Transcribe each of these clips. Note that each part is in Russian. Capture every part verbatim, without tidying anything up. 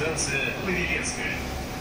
станция Павелецкая.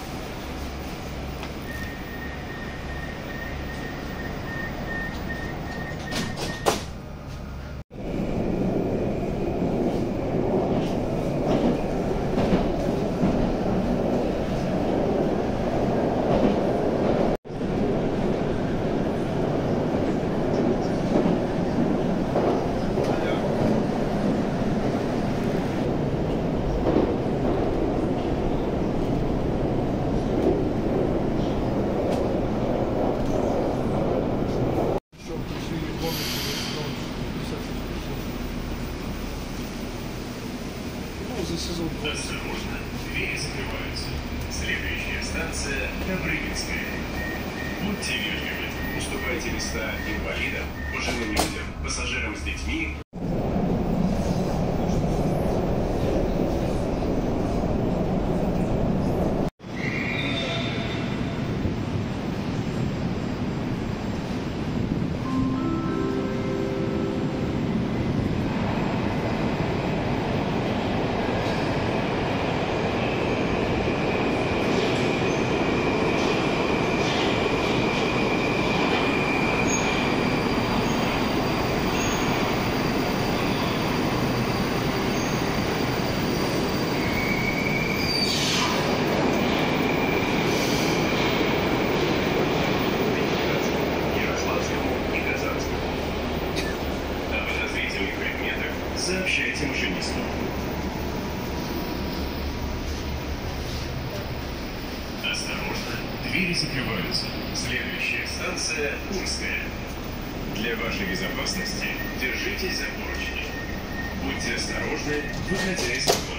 Осторожно, двери закрываются. Следующая станция Добрынинская. Будьте вежливы, уступайте места инвалидам, пожилым людям, пассажирам с детьми. Сообщайте машинисту. Осторожно, двери закрываются. Следующая станция Курская. Для вашей безопасности держитесь за поручни. Будьте осторожны, выходя из